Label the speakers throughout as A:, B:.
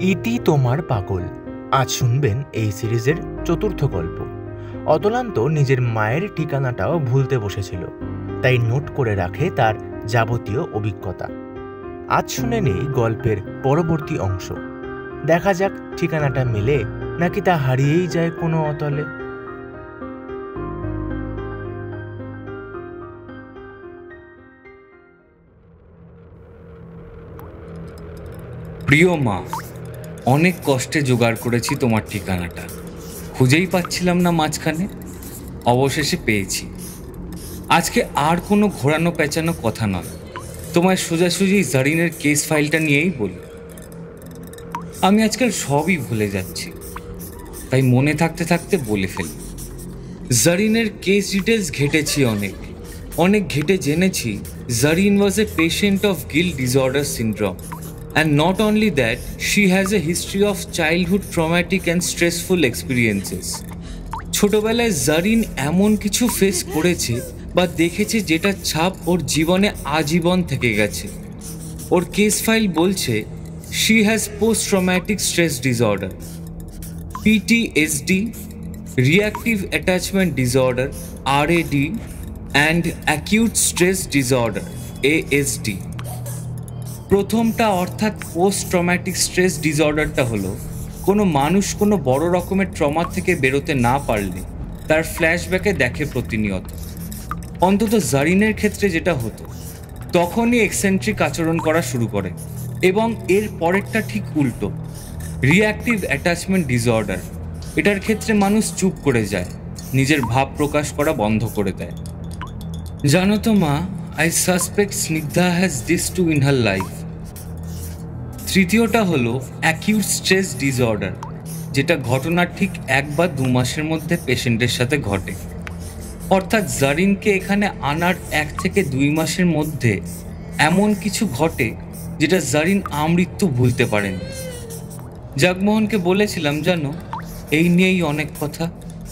A: ইতি তোমার পাগল। আজ শুনবেন এই সিরিজের চতুর্থ গল্প। অতলান্ত নিজের মায়ের ঠিকানাটাও ভুলতে বসেছিল, তাই নোট করে রাখে তার যাবতীয় অভিজ্ঞতা। আজ শুনে নেই গল্পের পরবর্তী অংশ। দেখা যাক ঠিকানাটা মেলে নাকি তা হারিয়েই যায় কোনো অতলে।
B: প্রিয় মা, অনেক কষ্টে জোগাড় করেছি তোমার ঠিকানাটা, খুঁজেই পাচ্ছিলাম না মাঝখানে, অবশেষে পেয়েছি। আজকে আর কোনো ঘোরানো পেঁচানো কথা নয়, তোমায় সোজাসুজি জারিনের কেস ফাইলটা নিয়েই বলি। আমি আজকাল সবই ভুলে যাচ্ছি, তাই মনে থাকতে থাকতে বলে ফেলি। জারিনের কেস ডিটেলস ঘেটেছি, অনেক ঘেটে জেনেছি Zarin was a patient of guilt disorder syndrome. And not only that, she has a history of childhood traumatic and stressful experiences. ছোটবেলায় জারিন এমন কিছু ফেস করেছে বা দেখেছে যেটা ছাপ ওর জীবনে আজীবন থেকে গেছে। ওর কেস ফাইল বলছে she has post traumatic stress disorder, PTSD, reactive attachment disorder RAD, and acute stress disorder ASD. প্রথমটা অর্থাৎ পোস্ট ট্রমাটিক স্ট্রেস ডিসঅর্ডারটা হলো কোনো মানুষ কোনো বড় রকমের ট্রমা থেকে বেরোতে না পারলে তার ফ্ল্যাশব্যাকে দেখে প্রতিনিয়ত। অন্তত জারিনের ক্ষেত্রে যেটা হতো, তখনই এক্সেন্ট্রিক আচরণ করা শুরু করে। এবং এর পরেরটা ঠিক উল্টো, রিঅ্যাক্টিভ অ্যাটাচমেন্ট ডিসঅর্ডার। এটার ক্ষেত্রে মানুষ চুপ করে যায়, নিজের ভাব প্রকাশ করা বন্ধ করে দেয়। জানো তো মা, I suspect Snigdha has this too in her life. তৃতীয়টা হলো অ্যাকিউট স্ট্রেস ডিসঅর্ডার, যেটা ঘটনার ঠিক 1 বা 2 মাসের মধ্যে পেশেন্টের সাথে ঘটে। অর্থাৎ জারিনকে এখানে আনার 1 থেকে 2 মাসের মধ্যে এমন কিছু ঘটে যেটা জারিন আমৃত্যু ভুলতে পারেন। জগমোহনকে বলেছিলাম জানো, এই নিয়েই অনেক কথা।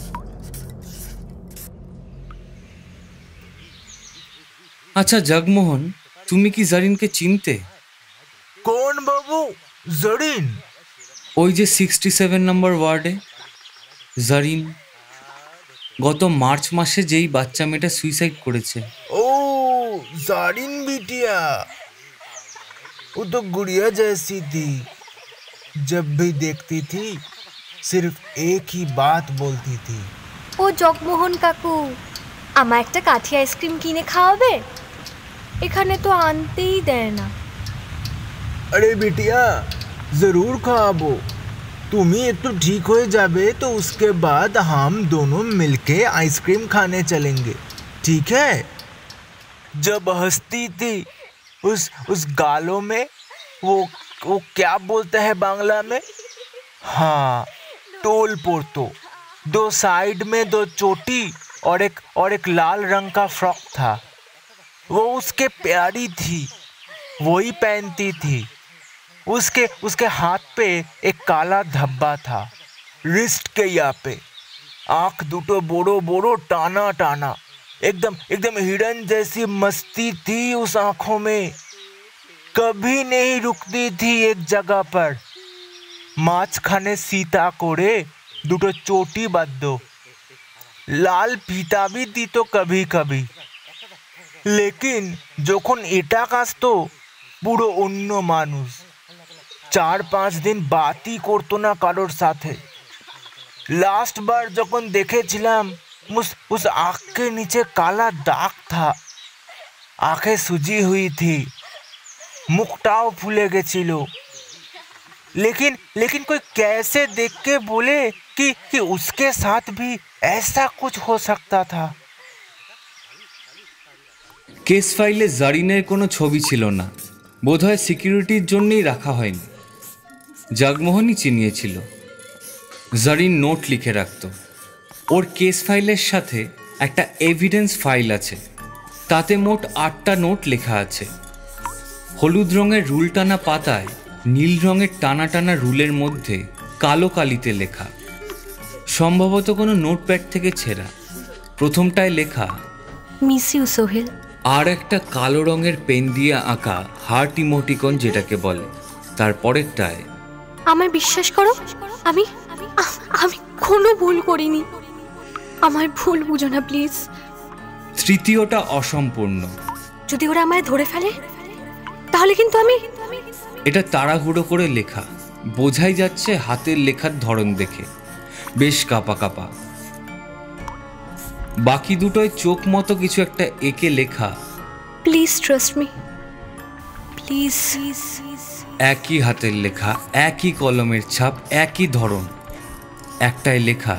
B: আচ্ছা জগমোহন, তুমি কি জারিনকে চিনতে?
A: কোন বাবু? জারিন?
B: ওই যে 67 নম্বর ওয়ার্ডে জারিন, গত মার্চ মাসে যেই বাচ্চা মেয়েটা সুইসাইড করেছে।
A: ओ जारिन बिटिया, वो तो गुड़िया जैसी थी। जब भी देखती थी सिर्फ एक ही बात बोलती थी।
C: ও জগমোহন কাকু, আমার একটা কাঠি আইসক্রিম কিনে খাওয়াবে? এখানে তো আনতেই দেয় না।
A: अरे बिटिया, जरूर खाबो। तुम्ही एक तो ठीक हो जाबे तो उसके बाद हम दोनों मिलके आइसक्रीम खाने चलेंगे, ठीक है? जब हंसती थी उस गालों में वो क्या बोलते हैं बांग्ला में? हाँ, टोल पोर्तो। 2 साइड में 2 चोटी और एक लाल रंग का फ्रॉक था। वो उसके प्यारी थी, वही पहनती थी। उसके हाथ पे एक काला धब्बा था, रिस्ट के यहाँ पे। आँख दुटो बोड़ो बोड़ो टाना टाना, एकदम हिरन जैसी मस्ती थी उस आँखों में। कभी नहीं रुकती थी एक जगह पर। माछ खाने सीता कोड़े दुटो चोटी बांधो, लाल फीता भी दी तो कभी कभी। लेकिन যখন এটা কাজতো পুরো অন্য মানুষ। 4-5 दिन বাতই করতো না কারোর সাথে। লাস্ট বার যখন দেখেছিলাম उस आँख के नीचे काला दाग था। आंखें सूजी हुई थी, मुखटाও फूले গেছিল। लेकिन कोई कैसे देख के बोले कि उसके साथ भी ऐसा कुछ हो सकता था।
B: কেস ফাইলে জারিনের কোনো ছবি ছিল না, বোধহয় সিকিউরিটির জন্যই রাখা হয়নি। জগমোহনই চিনিয়েছিল। জারিন নোট লিখে রাখত। ওর কেস ফাইলের সাথে একটা এভিডেন্স ফাইল আছে, তাতে মোট 8টা নোট লেখা আছে। হলুদ রঙের রুল টানা পাতায় নীল রঙের টানা টানা রুলের মধ্যে কালো কালিতে লেখা, সম্ভবত কোনো নোটপ্যাড থেকে ছেঁড়া। প্রথমটায় লেখা
C: মিস ইউ সোহেল,
B: আর একটা কালো রঙের পেন দিয়ে আঁকা হার্ট ইমোটিকন যেটাকে বলে। তারপরেরটায়
C: আমায় বিশ্বাস করো, আমি আমি কোনো ভুল করিনি। আমায় ভুল বুঝো না প্লিজ।
B: তৃতীয়টা অসম্পূর্ণ।
C: যদি ওরা আমায় ধরে ফেলে তাহলে কিন্তু আমি।
B: এটা তাড়াহুড়ো করে লেখা, বোঝাই যাচ্ছে হাতের লেখার ধরন দেখে বেশ কাঁপা কাঁপা। বাকি দুটোয় চোখ মতো কিছু একটা এঁকে লেখা।
C: Please trust me, please.
B: একই হাতের লেখা, একই কলমের ছাপ, একই ধরন, একটাই লেখা।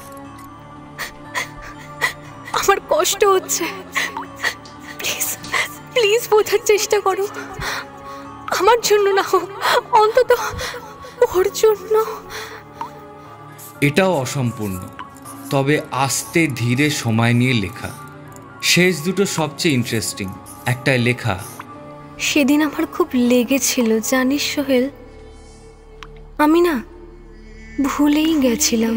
C: আমার কষ্ট হচ্ছে, প্লিজ প্লিজ বোঝার চেষ্টা করো। আমার জন্য না হোক, অন্তত ওর জন্য।
B: এটাও অসম্পূর্ণ, তবে আস্তে ধীরে সময় নিয়ে লেখা। শেষ দুটো সবচেয়ে ইন্টারেস্টিং। একটাই লেখা,
C: সেদিন আমার খুব লেগেছিল জানিস সোহেল, আমি না ভুলেই গেছিলাম।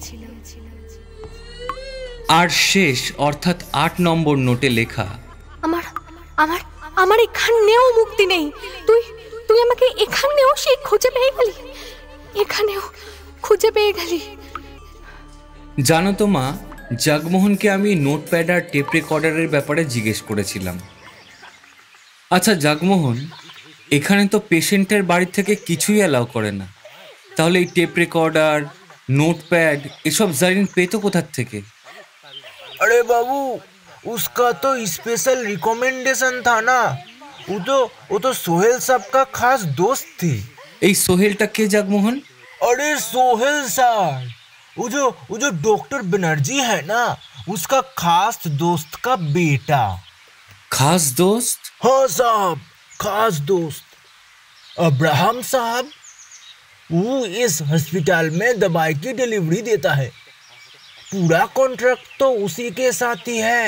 B: আর শেষ অর্থাৎ 8 নম্বর নোটে লেখা,
C: আমার আমার আমার এখানেও মুক্তি নেই। তুই তুই আমাকে এখানেও সেই খুঁজে পেয়ে গেলি, এখানেও খুঁজে পেয়ে গেলি।
B: জানো তো মা, জগমোহনকে আমি নোটপ্যাড আর টেপ রেকর্ডারের ব্যাপারে জিজ্ঞেস করেছিলাম। আচ্ছা জগমোহন, এখানে তো পেশেন্টের বাড়ি থেকে কিছুই অ্যালাউ করে না, তাহলে এই টেপ রেকর্ডার, নোটপ্যাড এসব জারিন পেতো কোথার থেকে?
A: अरे बाबू, उसका तो स्पेशल रिकमेंडेशन था ना। वो तो सोहेल साहब का खास दोस्त थी।
B: এই সোহেলটা কে জগমোহন?
A: अरे सोहेल साहब, वो जो डॉक्टर बनर्जी है ना, उसका खास दोस्त का बेटा।
B: खास दोस्त?
A: हाँ साहब, खास दोस्त अब्राहम साहब। वो इस हॉस्पिटल में दवाई की डिलीवरी देता है। पूरा कॉन्ट्रैक्ट तो उसी के साथ ही है।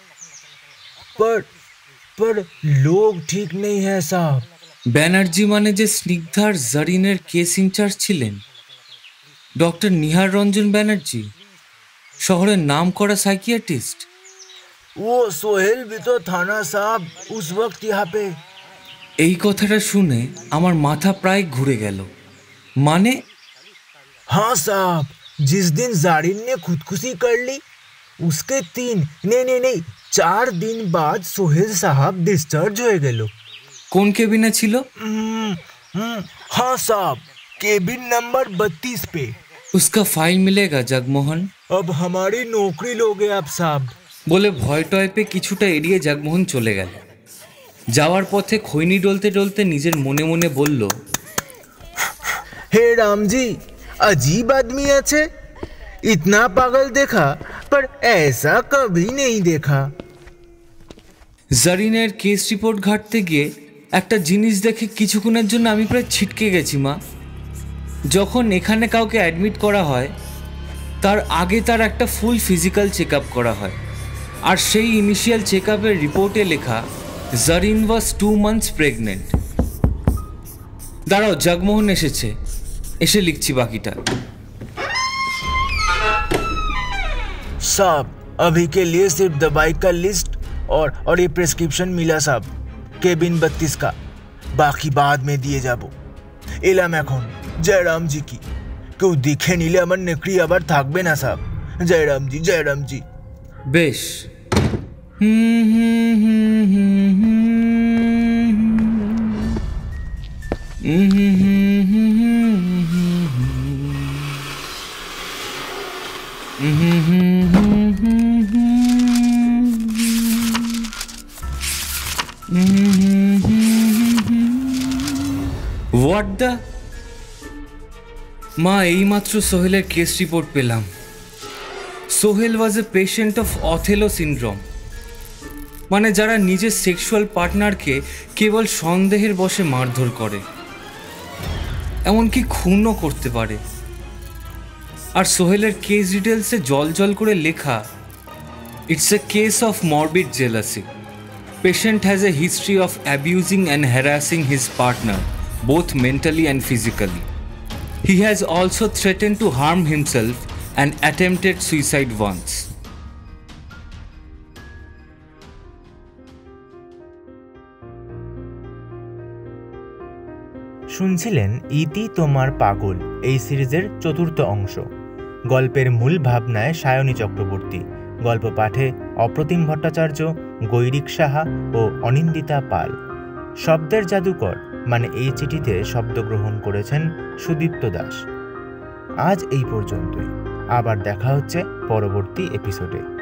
A: पर लोग ठीक नहीं है साहब।
B: ব্যানার্জি মানে যে স্নিগ্ধার জারিনের কেস ইনচার্জ ছিলেন, ডক্টর নিহার রঞ্জন ব্যানার্জি, শহরের নাম করা সাইকিয়াট্রিস্ট।
A: वो सोहेल भी तो था ना साहब उस वक्त यहाँ पे।
B: এই কথাটা শুনে আমার মাথা প্রায় ঘুরে গেল। মানে?
A: हाँ साहब, जिस दिन जारिन ने खुदकुशी कर ली, उसके 4 दिन बाद सोहेल साहब डिस्चार्ज हो गए।
B: কোন কেবিনে ছিল?
A: हाँ साहब, केबिन नंबर 32 पे।
B: उसका फाइल मिलेगा जगमोहन?
A: अब हमारी नौकरी लोगे आप साहब।
B: বলে ভয় টয় পেয়ে কিছুটা এড়িয়ে জগমোহন চলে গেল। যাওয়ার পথে খৈনি ডলতে ডলতে নিজের মনে মনে বলল,
A: हे राम जी, अजीब आदमी আছে। इतना पागल देखा पर ऐसा कभी नहीं देखा।
B: জারিনের কেস রিপোর্ট ঘাঁটতে গিয়ে একটা জিনিস দেখে কিছুক্ষণের জন্য আমি প্রায় ছিটকে গেছি মা। যখন এখানে কাউকে অ্যাডমিট করা হয়, তার আগে তার একটা ফুল ফিজিক্যাল চেক আপ করা হয়, আর সেই ইনিশিয়াল চেক আপের রিপোর্টে লেখা জারিন ওয়াজ 2 months প্রেগনেন্ট। দাঁড়াও, জগমোহন এসেছে, এসে লিখছি বাকিটা।
A: साहब, अभी के लिए सिर्फ दवाई का लिस्ट और ये प्रेस्क्रिप्शन मिला साहब, केबिन 32 का। बाकी बाद में दिए जाबो। एलाम এখন জয়রাম জি কি কেউ দেখে নিলে আমার নেকড়ি আবার থাকবে না সাহেব। জয়রাম জি, জয়রাম জি।
B: বেশ। What the? মা, এইমাত্র সোহেলের কেস রিপোর্ট পেলাম। Sohel was a patient of Othello syndrome, মানে যারা নিজের সেক্সুয়াল পার্টনারকে কেবল সন্দেহের বশে মারধর করে, এমনকি খুনও করতে পারে। আর সোহেলের কেস ডিটেলসে জল জল করে লেখা, it's a case of morbid jealousy. Patient has a history of abusing and harassing his partner both mentally and physically. He has also threatened to harm himself and attempted suicide once.
A: শুনছিলেন ইতি তোমার পাগল এই সিরিজের ৪র্থ অংশ। গল্পের মূল ভাবনায় সায়নী চক্রবর্তী, গল্প পাঠে অপ্রতিম ভট্টাচার্য, গৈরিক সাহা ও অনিন্দিতা পাল। শব্দের জাদুকর মানে এই চিঠিতে শব্দগ্রহণ করেছেন সুদীপ্ত দাস। আজ এই পর্যন্তই, আবার দেখা হচ্ছে পরবর্তী এপিসোডে।